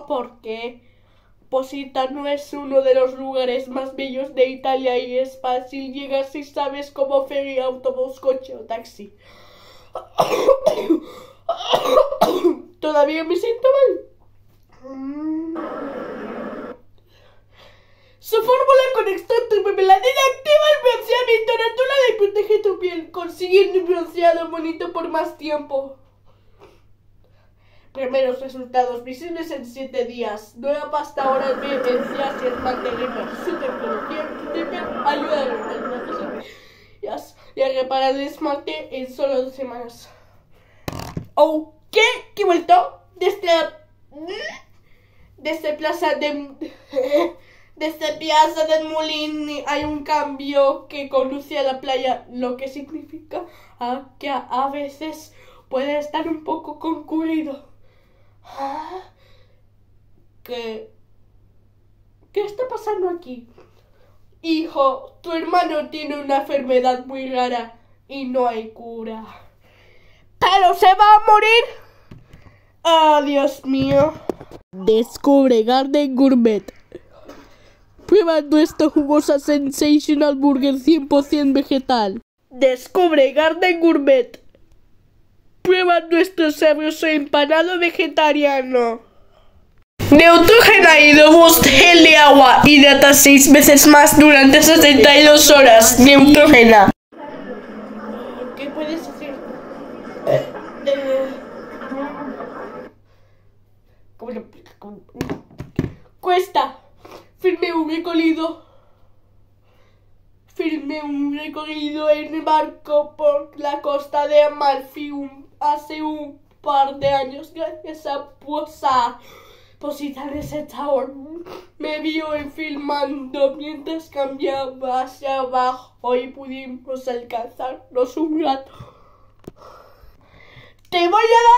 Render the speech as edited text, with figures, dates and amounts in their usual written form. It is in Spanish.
no, porque Positano es uno de los lugares más bellos de Italia y es fácil llegar si sabes cómo ferry, autobús, coche o taxi. Todavía me siento mal. Su fórmula con extracto de melanina activa el bronceamiento natural y protege tu piel, consiguiendo un bronceado bonito por más tiempo. Primeros resultados visibles en 7 días. Nueva pasta oral de esencias y esmalte Rímel. Su tecnología ayuda a los y a reparar el esmalte en solo 2 semanas. Oh, ¿qué? ¿Qué he vuelto? Desde Plaza del Molin hay un cambio que conduce a la playa, lo que significa que a veces puede estar un poco concurrido. ¿Qué está pasando aquí? Hijo, tu hermano tiene una enfermedad muy rara y no hay cura. ¿Pero se va a morir? ¡Ah, Dios mío! Descubre Garden Gourmet. Prueba nuestra jugosa Sensational Burger 100% vegetal. Descubre Garden Gourmet. Prueba nuestro sabroso empanado vegetariano. Neutrogena Hydro-Boost gel de agua. Hidrata 6 veces más durante 72 horas. Neutrogena. ¿Qué puedes hacer? Cuesta. Firmé un recorrido en el barco por la costa de Amalfi hace un par de años gracias a Positano Sector. Me vio filmando mientras cambiaba hacia abajo y pudimos alcanzarnos un rato. ¡Te voy a dar!